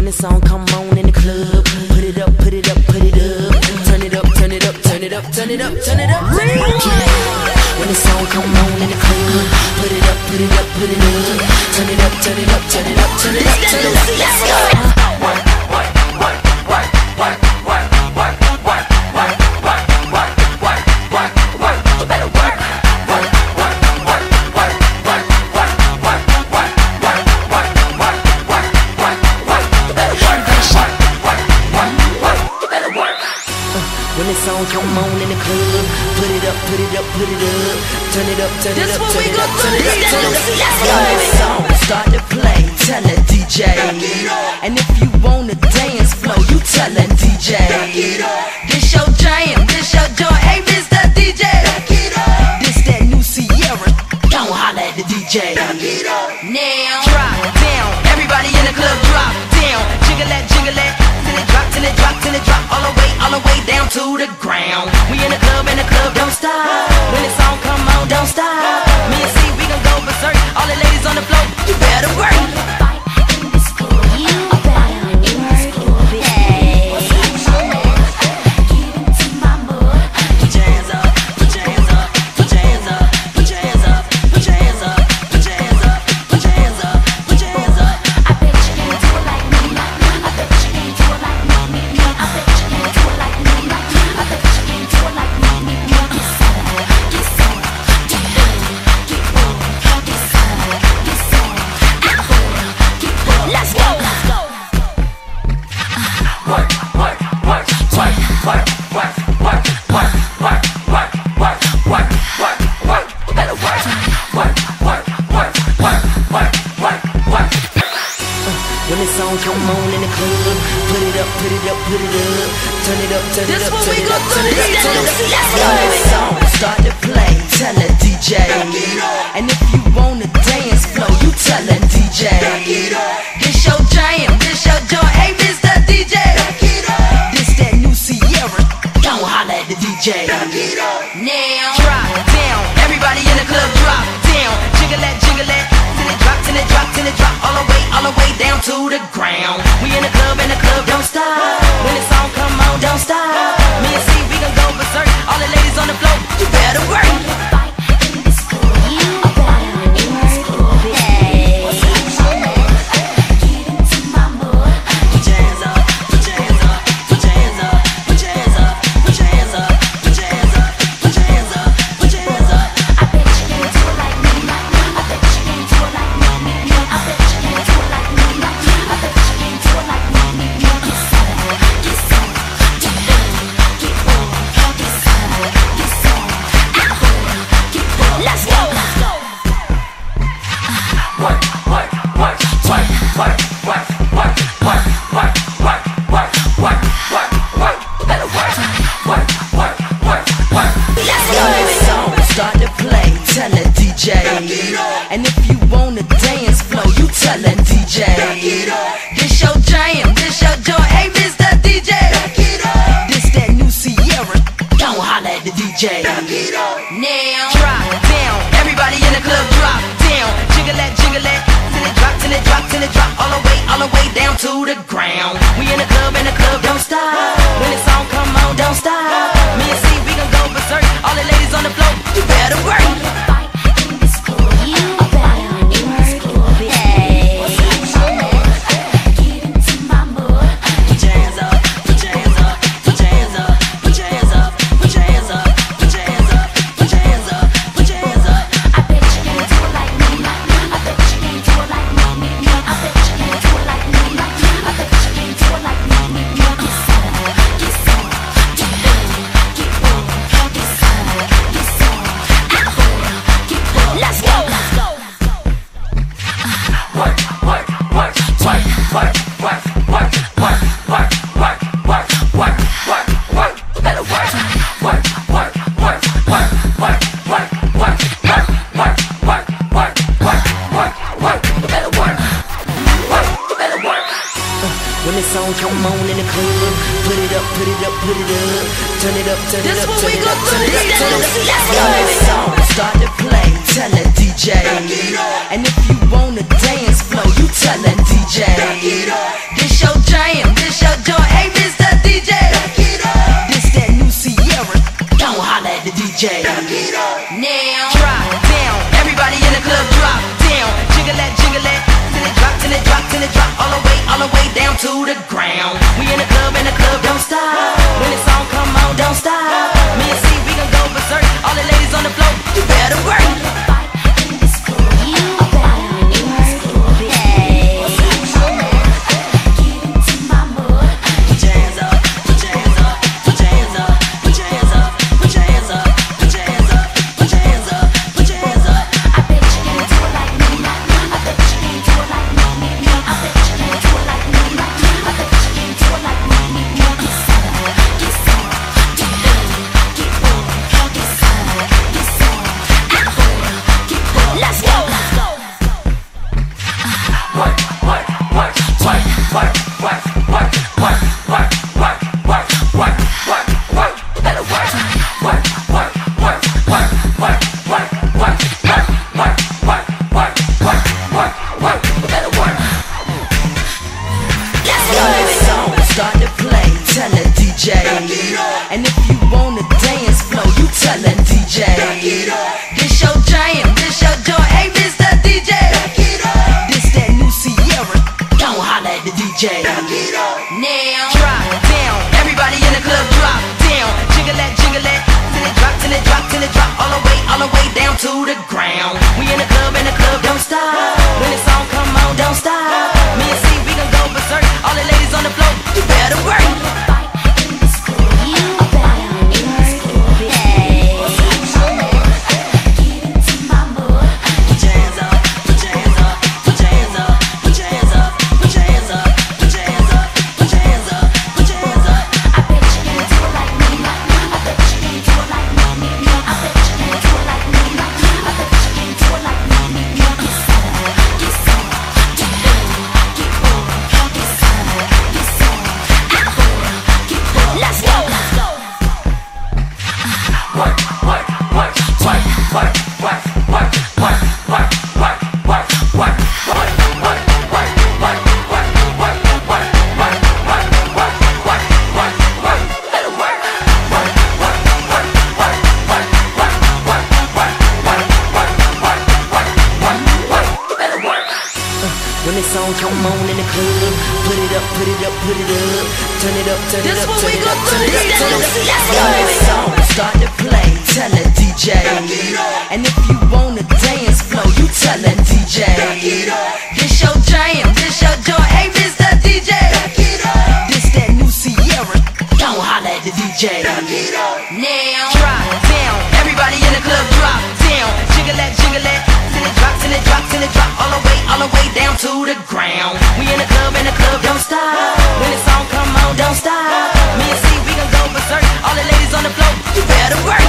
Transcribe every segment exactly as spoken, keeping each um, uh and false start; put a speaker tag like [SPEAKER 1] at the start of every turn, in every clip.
[SPEAKER 1] the song come on in the club, put it up, put it up, put it up. Turn it up, turn it up, turn it up, turn it up, turn it up. When the song come on in the club, put it up, put it up, put it up. Turn it up, turn it up, turn it up, turn it up, turn it up. Let's go. When the song come on in the club, put it up, put it up, put it up. Turn it up, turn it up, turn it up, turn it up, turn it up. When the song start to play, tell the D J. And if you wanna dance flow, you tell the D J. This your jam, this your joint, hey Mister D J. This that new Sierra, don't holla at the D J. Now drop down, everybody in the club drop down. Jiggle that, jiggle that, till it drop, till it drop, till it drop, all the way, all the way down to the ground. We in the club, in the club, don't stop. When the song come on, don't stop. Me and C, we gon' go berserk. All the ladies on the floor, you better work. When the song come on in the club, put it up, put it up, put it up. Turn it up, turn it up, turn it up, turn it up, turn it up. When the song start to play, tell the D J. And if you wanna dance flow, you tell the D J. This your jam, this your joint, hey Mister D J. This that new Sierra, don't holla at the D J. Now drop down, everybody in the club drop down. Jiggle that, jiggle that, till it drop, till it drop, till it drop, all the way, all the way down to the ground. We in the club, in the club, don't stop. When the song come on, don't stop. Me and C, we gon' go berserk. All the ladies on the floor, you better work. And if you wanna dance flow, you tell the D J. This your jam, this your joint, hey Mister D J. This that new Sierra, don't holla at the D J. Now drop down, everybody in the club drop down. Jiggle that, jiggle that, till it drop, till it drop, till it drop, all the way, all the way down to the ground. We in the club, in the club, don't stop. When the song come on, don't stop. Me and C, we gon' go berserk. All the ladies on the floor, you better work. When the song come on in the club, put it up, put it up, put it up. Turn it up, turn it up, turn it up, turn it up, turn it up. When the song start to play, tell a D J. And if you wanna dance flow, you tell a D J. This your jam, this your joint, hey Mister D J. This that new Sierra, don't holla at the D J. Now drop down, everybody in the club drop down. Jiggle that, jiggle that, till it drop, till it drop, till it drop, all the way, all the way down to the ground. We in the club, in the club, don't stop. When the song come on, don't stop. Me and C, we gon' go berserk. All the ladies on the floor, you better work. And if you wanna dance flow, you tell a D J. This your jam, this your joint, hey Mister D J. This that new Sierra, don't holla at the D J. Now drop down, everybody in the club drop down. Jiggle that, jiggle that, till it drop, till it drop, till it drop, all the way, all the way down to the ground. We in the club, in the club, don't stop. When the song come on, don't stop. Me and C, we gon' go berserk. All the ladies on the floor, you better work. When the song come on in the club, put it up, put it up, put it up. Turn it up, turn it up, turn it up, turn it up, turn it up. When the song start to play, tell a D J. And if you wanna dance flow, you tell a D J. This your jam, this your joint, hey Mister D J. This that new Sierra, don't holla at the D J. Now drop down, everybody in the club drop down. Jiggle that, jiggle that, till it drop, till it drop, till it drop, all the way, all the way down to the ground. We in the club, in the club, don't stop. When the song come on, don't stop. Me and C, we gon' go berserk. All the ladies on the floor, you better work.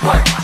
[SPEAKER 2] work.